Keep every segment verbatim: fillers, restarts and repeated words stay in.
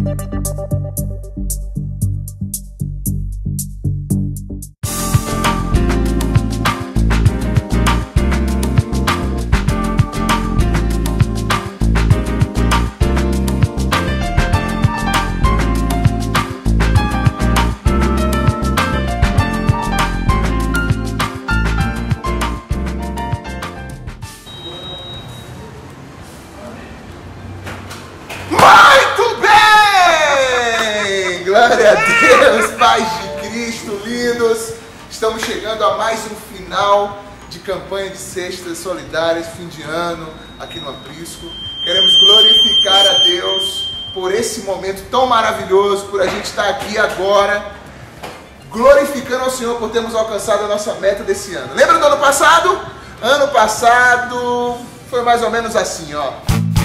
Muito bem! Glória a Deus, paz de Cristo, lindos! Estamos chegando a mais um final de campanha de cestas solidárias, fim de ano, aqui no Aprisco. Queremos glorificar a Deus por esse momento tão maravilhoso, por a gente estar aqui agora, glorificando ao Senhor por termos alcançado a nossa meta desse ano. Lembra do ano passado? Ano passado foi mais ou menos assim, ó.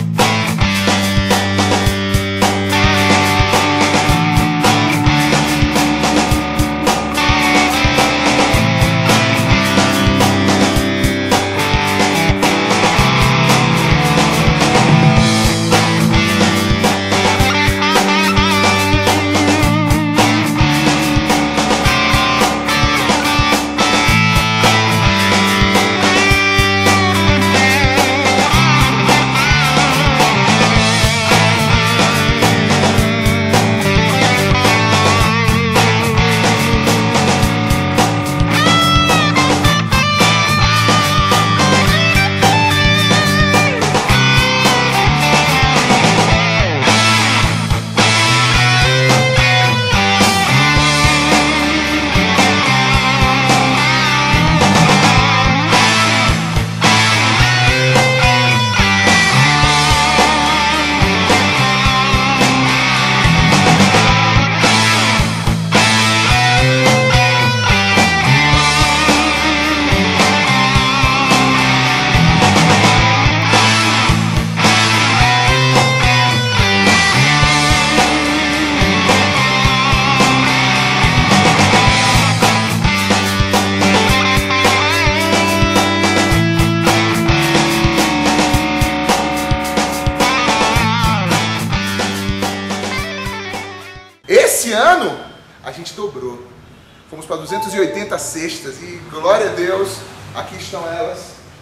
Esse ano a gente dobrou, fomos para duzentas e oitenta cestas e glória a Deus, aqui estão elas,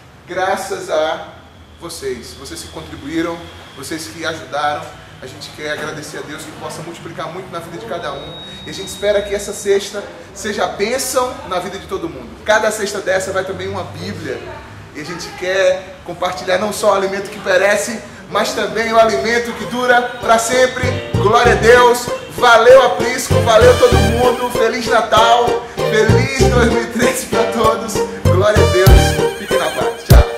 graças a vocês, vocês que contribuíram, vocês que ajudaram. A gente quer agradecer a Deus que possa multiplicar muito na vida de cada um e a gente espera que essa cesta seja bênção na vida de todo mundo. Cada cesta dessa vai também uma Bíblia e a gente quer compartilhar não só o alimento que perece, mas também o alimento que dura para sempre. Glória a Deus! Valeu, Aprisco, valeu todo mundo, Feliz Natal, feliz dois mil e treze para todos, glória a Deus, fiquem na paz, tchau.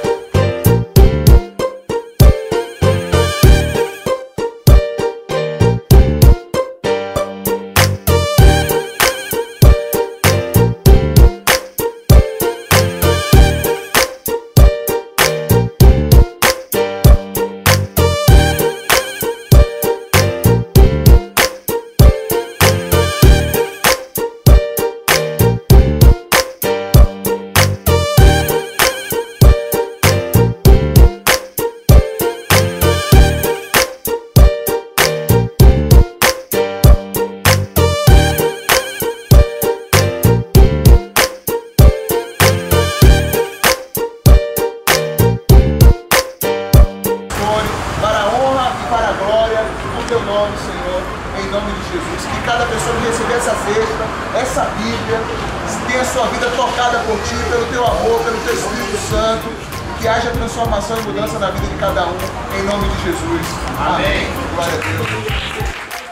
Teu nome, Senhor, em nome de Jesus, que cada pessoa que receber essa cesta, essa Bíblia, tenha a sua vida tocada por Ti, pelo Teu amor, pelo Teu Espírito Santo, que haja transformação e mudança na vida de cada um, em nome de Jesus. Amém. Amém. Glória a Deus.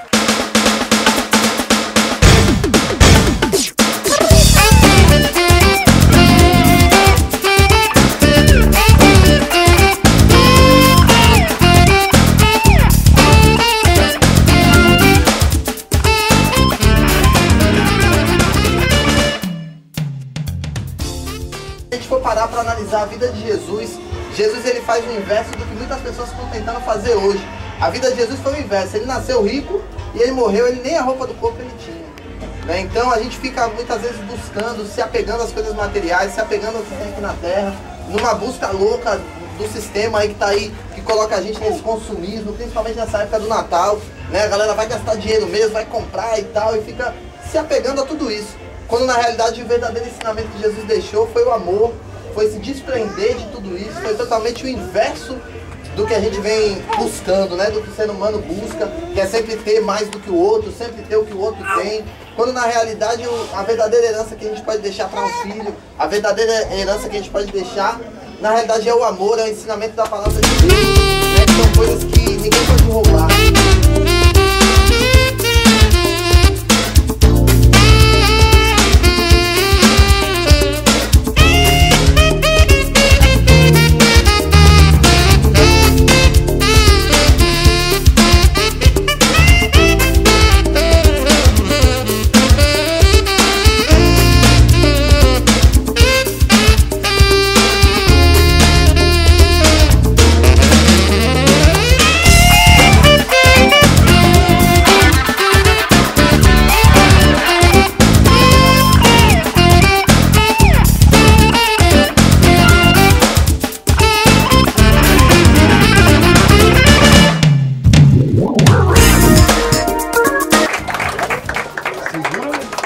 Se a gente for parar para analisar a vida de Jesus, Jesus ele faz o inverso do que muitas pessoas estão tentando fazer hoje. A vida de Jesus foi o inverso, ele nasceu rico e ele morreu, ele nem a roupa do corpo ele tinha. Né? Então a gente fica muitas vezes buscando, se apegando às coisas materiais, se apegando ao que tem aqui na terra, numa busca louca do sistema aí que está aí, que coloca a gente nesse consumismo, principalmente nessa época do Natal. né? A galera vai gastar dinheiro mesmo, vai comprar e tal, e fica se apegando a tudo isso. Quando na realidade o verdadeiro ensinamento que Jesus deixou foi o amor, foi se desprender de tudo isso, foi totalmente o inverso do que a gente vem buscando, né? Do que o ser humano busca, que é sempre ter mais do que o outro, sempre ter o que o outro tem. Quando na realidade a verdadeira herança que a gente pode deixar para um filho, a verdadeira herança que a gente pode deixar, na realidade é o amor, é o ensinamento da palavra de Deus, né? Que são coisas que ninguém pode roubar.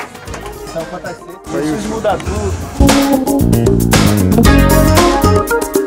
Jesus muda tudo.